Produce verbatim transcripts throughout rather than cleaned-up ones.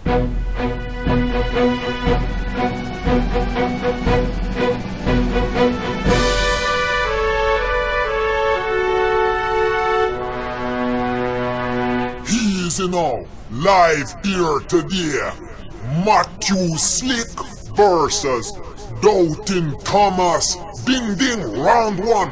Easy now, live here today, Matthew Slick versus Doubting Thomas. Ding ding, round one.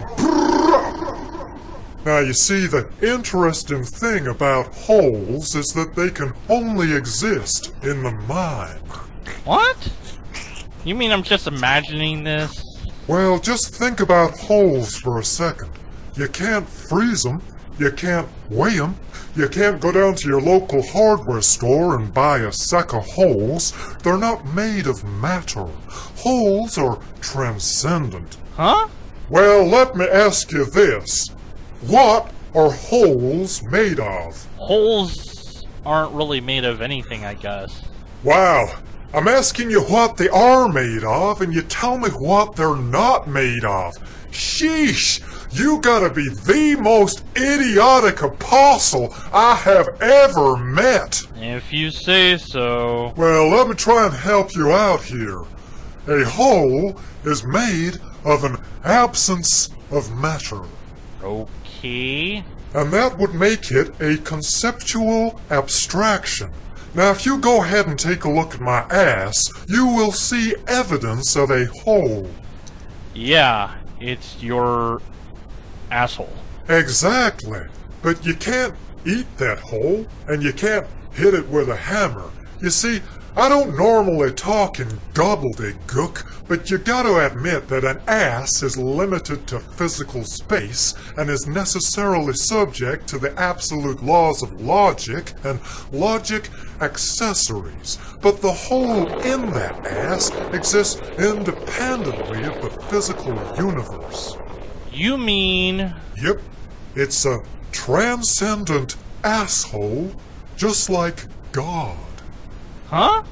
Now you see, the interesting thing about holes is that they can only exist in the mind. What? You mean I'm just imagining this? Well, just think about holes for a second. You can't freeze them, you can't weigh them, you can't go down to your local hardware store and buy a sack of holes. They're not made of matter. Holes are transcendent. Huh? Well, let me ask you this. What are holes made of? Holes aren't really made of anything, I guess. Wow, I'm asking you what they are made of, and you tell me what they're not made of. Sheesh, you gotta be the most idiotic apostle I have ever met. If you say so. Well, let me try and help you out here. A hole is made of an absence of matter. Okay. And that would make it a conceptual abstraction. Now, if you go ahead and take a look at my ass, you will see evidence of a hole. Yeah, it's your asshole. Exactly. But you can't eat that hole, and you can't hit it with a hammer. You see, I don't normally talk in gobbledygook, but you gotta admit that an ass is limited to physical space and is necessarily subject to the absolute laws of logic and logic accessories. But the hole in that ass exists independently of the physical universe. You mean... Yep, it's a transcendent asshole, just like God. Huh?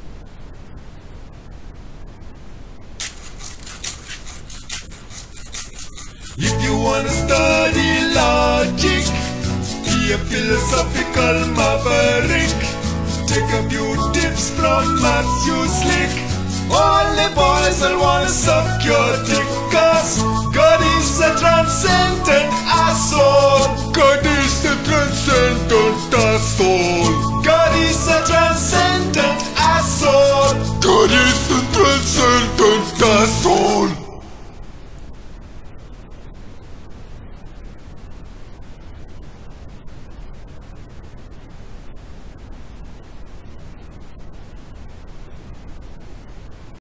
If you wanna study logic, be a philosophical maverick, take a few tips from Matthew Slick. All the boys will wanna suck your dick, 'cause God is a transcendent asshole. God is a transcendent asshole.